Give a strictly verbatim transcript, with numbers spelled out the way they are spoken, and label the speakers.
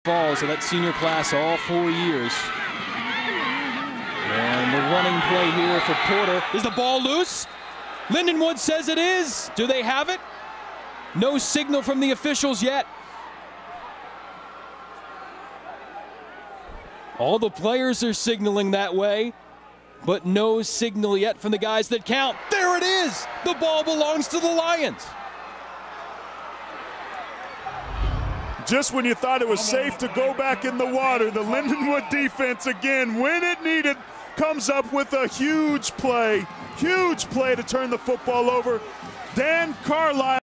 Speaker 1: Falls of that senior class all four years. And the running play here for Porter. Is the ball loose? Lindenwood says it is. Do they have it? No signal from the officials yet. All the players are signaling that way, but no signal yet from the guys that count. There it is! The ball belongs to the Lions.
Speaker 2: Just when you thought it was safe to go back in the water, the Lindenwood defense again, when it needed, comes up with a huge play, huge play to turn the football over. Dan Carlisle.